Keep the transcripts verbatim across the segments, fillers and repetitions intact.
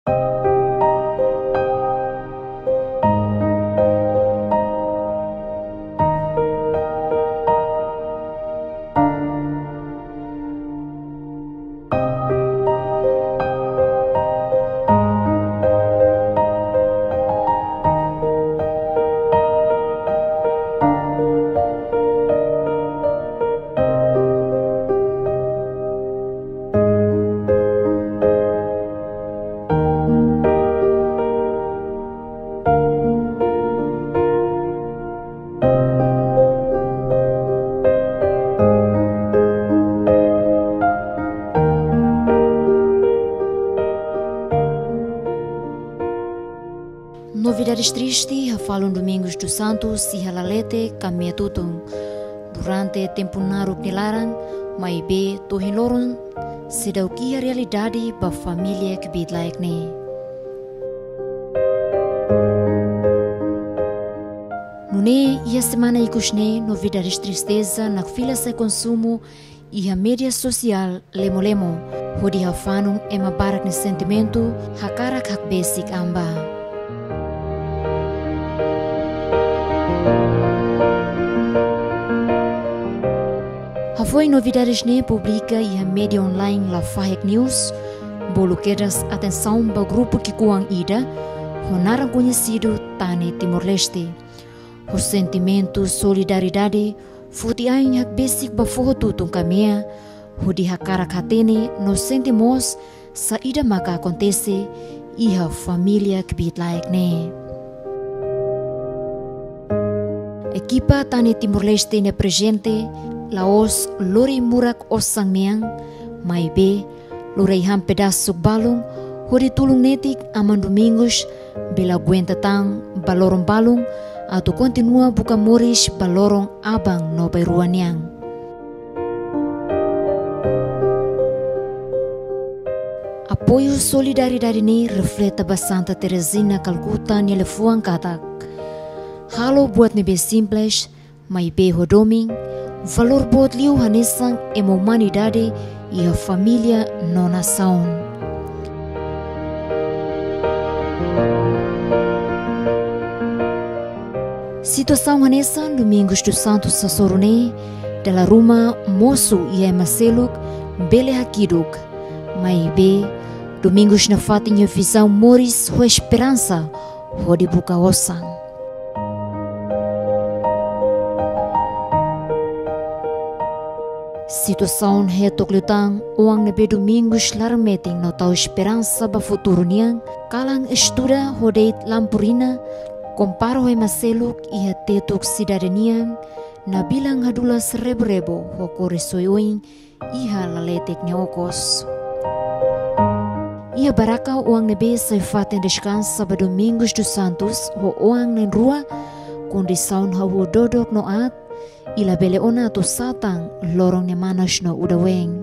Novidades tristes, falam Domingos dos Santos e halalete caminha tutung. Durante tempo naru nilarang, mai be tohin loron, sedau kia realidade ba família que bid like ne. Nune ia semana ikusne novidades tristeza na fila se consumo e a mídia social lemo-lemo, hodi hafanung ema barak ni sentimento, hakarak hak basic amba. Foi novidades ne publica e a mídia online la fake news, bolo quedas atenção para o grupo que coam ida, honaram conhecido Tane Timor-Leste. O sentimento solidariedade futi ain hak basic ba foto tung kamea, hodi hakarak hatene no sentimos sa ida maka acontece e a família que bit like ne. Equipa Tane Timor-Leste ne presente Laos lori murak osang miang, mai be lorei ham pedaço balong, hori tulung netik aman Domingos, bela guenta tang balorong balong, atau continua buka moris balorong abang no beruaniang. Apoio solidariedade ni refleta ba Santa Teresina Calcutta ni lefuang katak. Halo buat nebe simples, mai be hodoming, valor buat liu hanesang ema humanidade e a família no nação. Situação hanesang Domingos dos Santos Sasorone, dela ruma moço e ema seluk, bele hakiduk, mai be, Domingos na fatinha visão moris ho esperança, ho de buka osang. Situação retoclutang uang nebe Domingos larmeting no tau esperança ba futuro niang kalang estuda hodeit lampurina comparo he maseluk i tetuk cidadania na bilang hadula serebo-rebo ho koresoyoing iha laletek neokos. Ia baraka uang nebe sai faten descansa ba Domingos dos Santos ho uang nen rua kondisaun hawo dodok no at ila bele ona to satang lorong ne manas no udaweng.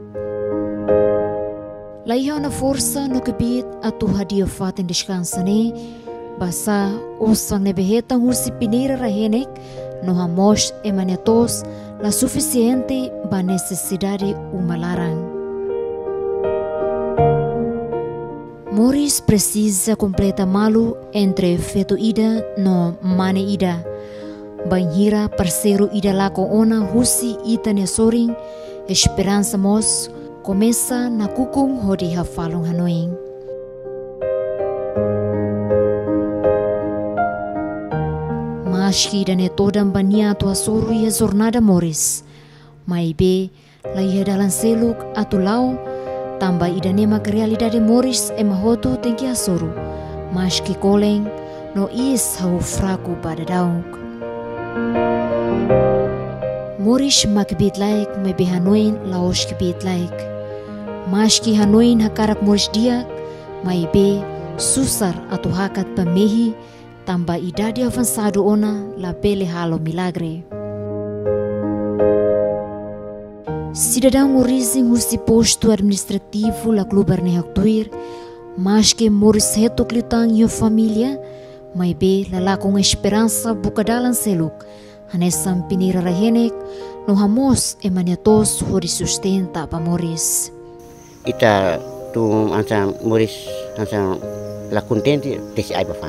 Laiha na força no kebit atu hadia faten descansa ne basa osang ne behetang husi pinira rahenek no hamos emanetos la suficiente ba necessidade umalarang. Moris precisa completa malu entre feto ida no mane ida. Banhira parceiro ida lá com ona husi ita ne soring, esperança mos começa na kukung hodi hafalong hanoing. Mas que ida ne todam bania tua soru e a jornada moris, mai be lai dalan seluk atulau, tamba ida ne mak realidade moris e mahoto tenki a soru, mas que koleng no is hau fraco pada dauk. Moris makbit laik may be Hanoin laos kibit laik. Mas ki Hanoin hakarak moris diak may be susar atau hakat pamehi tamba idade avançado ona la pele halo milagre. Cidadão orizing husi posto administrativo la klubar ne haktuir, mas que moris hetok litang yo família may be lalakong esperança bukadalan seluk. Hanesam pinira rahenek no hamos emaniatos hori sustenta pa moris. Ita tu ansa Moris ansa la contenti tesi ai bafam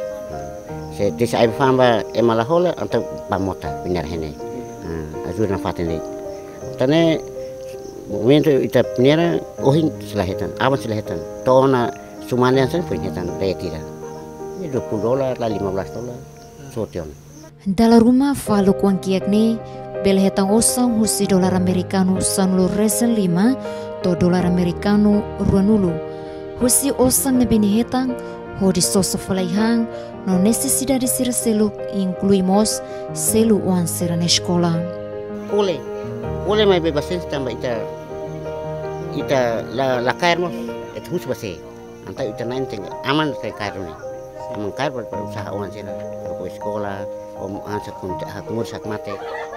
se tesi ai bafam ba emala hola anta bamota pinar hene azur na fatene tane momento ita pinera ohin selahetan awan selahetan tona sumanian sen pinhetan retira ini dua puluh dolar lah lima belas dolar sotion dalam rumah falo kuang kiak ne belehetang osang husi dolar americano sanulu resen lima to dolar americano ruanulu husi osang ne binihetang ho di sosa falaihan no necessidade sira seluk incluimos selu uan sira na escola oleh oleh mai bebasen tambah ita ita la la kairmos et hus base anta ita nain teng aman kai kairune aman kair ber usaha uan sira ko sekolah om ansa kunta hak mur sak mate.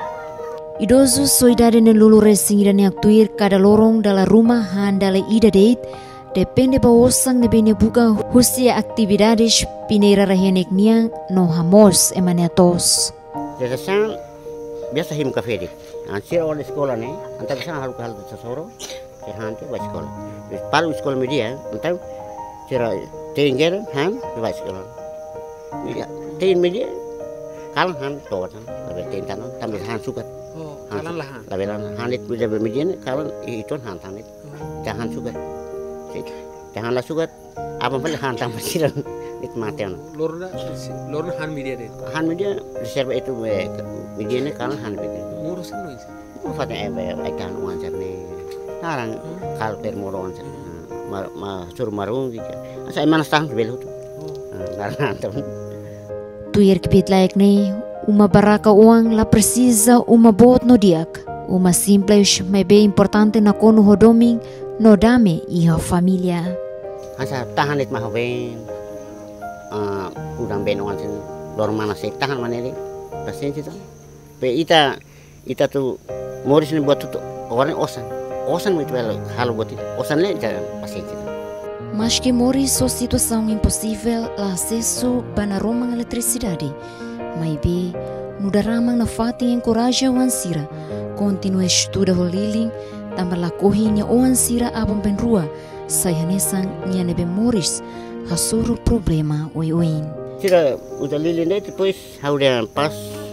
Idosos soidade ne lulu resing dan yak tuir kada lorong dalam rumah handale ida date depende ba osang ne bene buka husia aktividades pineira rahenek niang no hamos emaniatos. Jadi sang biasa him kafe dik. Ansir oleh sekolah ne, anta bisa halu hal sasoro, ke hante ba sekolah. Bis palu sekolah media, anta sira tinggal han ba sekolah. Media, tin media kalang han toatan, lebih tintan, tambah han sukat. Oh, kalang lah han. Lebih han itu bisa bermedia, kalang itu han tanit, jangan sukat. Janganlah sukat, apa pun han tambah sira. Itu matian. Lorna, lorna han media deh. Han media reserve itu media ni kalang han media. Ngurus kan itu. Fatnya ebe ikan uang cerne. Narang kalau termoron cerne. Ma ma suruh marung gitu. Asa emang stang sebelu tu. Narang antam. Tuir kipit layak ne uma baraka uang la precisa uma bot no diak. Uma simples mas bem importante na kono hodoming no dame iha familia. Asa tahan it mahawen. Uh, udang benuan sen lor mana sih tahan mana ni pasen itu pe ita ita tu Moris ni buat tu orang osan osan itu belo hal buat itu osan le jangan pasen itu mas que Moris so situação impossível la acesso bana romang eletricidade mai be nudaramang na fati encoraja o ansira continue estuda holiling tambah la kohinya o ansira abang benrua saya nesang nya nebe Moris hasuru problema oi-oin. Sira udah lilin deh depois hauria pas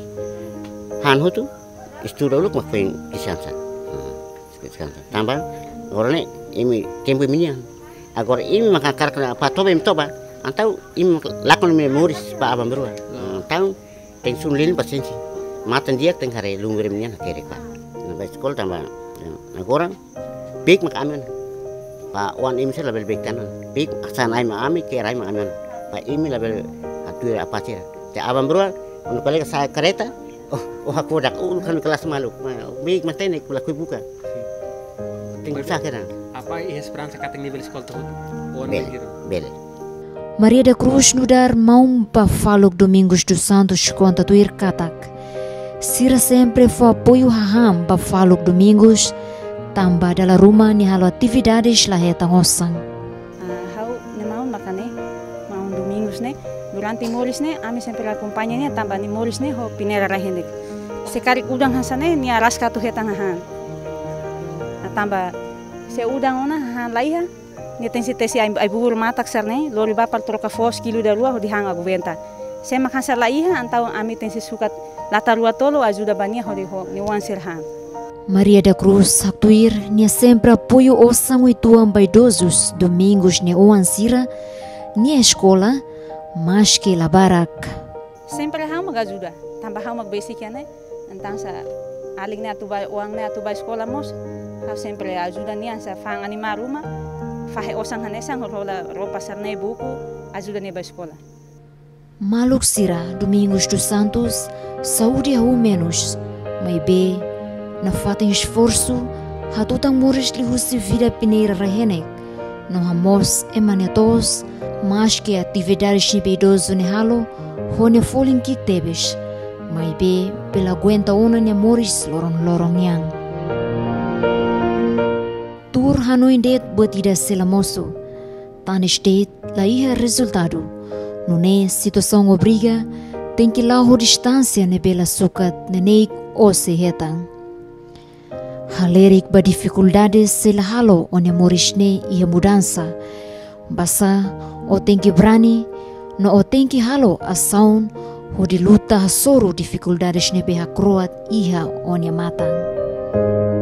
han hutu estuda uluk mak fein kisansa. Kisansa. Tambah orangnya ini tempo minian. Agora ini maka karena apa toba im toba antau im lakon memoris pa abang berua. Tahu tensun lilin pasensi. Matan dia tenghare lungure minian kere pa. Na ba sekolah tambah agora big mak amen. Pak wan ini saya lebih baik kanan, big sana ini ami kira ini aman. Pak ini lebih atuh apa sih? Te abang bro, untuk kali saya kereta, oh oh aku dak, oh kan kelas malu, big mata ini kula kui buka. Tinggal sakit. Apa esperança kateng nível sekolah tu? Bel, bel. Maria da Cruz nudar mau pa falok Domingos dos Santos conta tuir katak. Sira sempre foi apoio haham pa falok Domingos. Tambah dalam rumah ni halo atividades lah ya tangosang. Hau ni mau makan ni, mau Domingos ni. Durante Moris ni, kami sempre acompanha ni. Tambah ni Moris ni, ho pinera rahendik. Sekali udang hasan ni, ni aras katu hetang han. Tambah se udang ona han laiha. Ni tensi tesi ai ai bubur matak sar ni. Lori bapal troca fos kilo da lua ho di hang agu venta. Se makan sar laiha antau ami tensi sukat lata lua tolo ajuda bania ho di ho ni wan sir han. Maria da Cruz Haktuir nia sempre apoio osang ituang baidosos Domingos ne oan sira nia escola mas que la barak. Sempre hau magajuda, tambah hau mag basic ya ne, entang sa aling ne atu bai uang ne atu bai sekolah mos, hau sempre ajuda nia sa fang anima rumah, fahe osang hanesang rola ropa sarne buku ajuda ne bai sekolah. Maluk sira Domingos dos Santos saúde ao menos, mai be na fatem esforço, hatutang Moris lihusi vida pineira rahenek, no hamos emanetos, mas que atividades de idoso ne halo, hone folin ki tebes, mai be pela aguenta ona ne Moris lorong lorong yang. Tur hanoi det batida selamoso, tan estet la iha resultado, no ne situação obriga, tem que lá ho distância ne bela sukat ne neik o se hetang. Halerik ba dificuldades sila halo onde morishne ia mudança. Basa o tem que brani no o tem que halo asaun ho di luta hasoro dificuldades ne beha kroat iha onde matang.